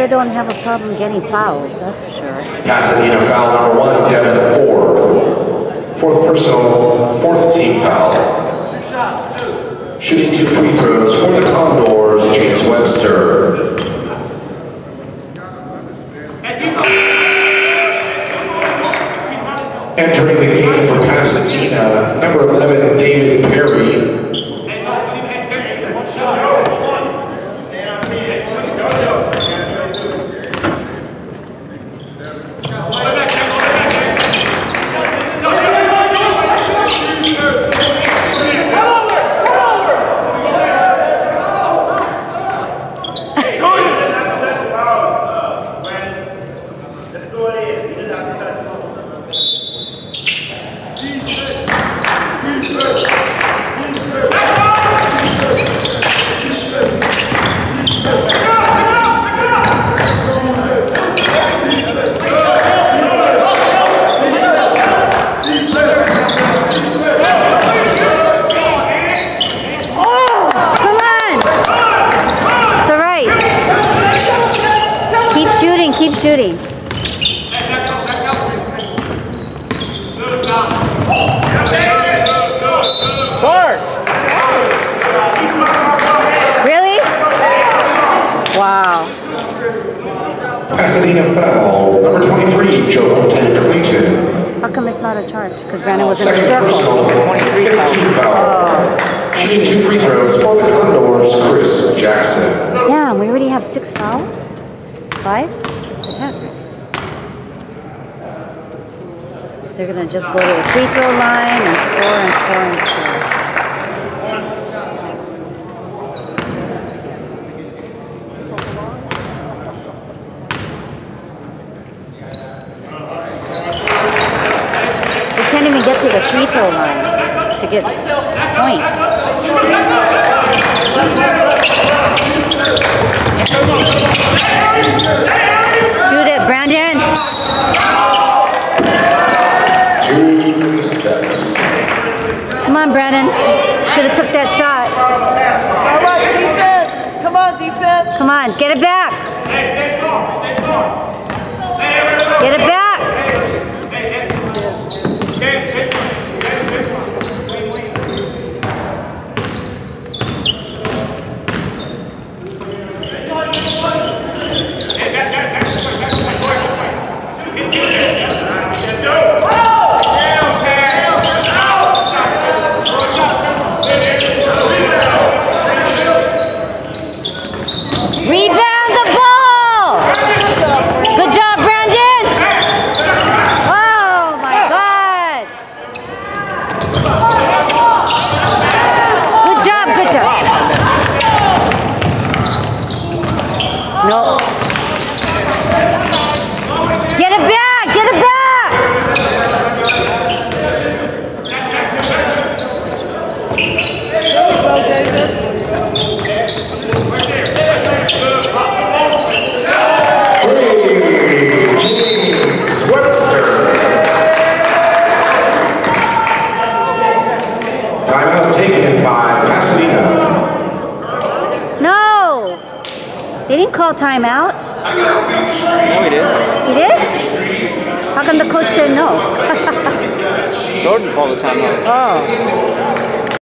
sure they don't have a problem getting fouls, that's for sure. Pasadena foul number 1, Devin Ford. Fourth personal, fourth team foul. Shooting 2 free throws for the Condors, James Webster. Entering the game for Pasadena, number 11, David Perry. Keep shooting. Really? Wow. Pasadena foul, number 23, Jolonte Clayton. How come it's not a charge? Because Brandon was in the Second circle. personal, 15 foul. Shooting 2 free throws for the Condors, Chris Jackson. Damn, we already have 6 fouls? 5? They're going to just go to the free throw line and score and score and score. We can't even get to the free throw line to get points. Shoot it, Brandon. 2 steps. Come on, Brandon. Should have took that shot. All right, defense. Come on, defense. Come on, get it back. Get it back. Rebound the ball! Good job, Brandon! Oh my God! Good job, good job. No. Get it back! Get it back! There you go, David. James Webster. Timeout taken by Pasadena. No! They didn't call timeout. No, he did. He did? How come the coach said no? Jordan called the timeout. Oh.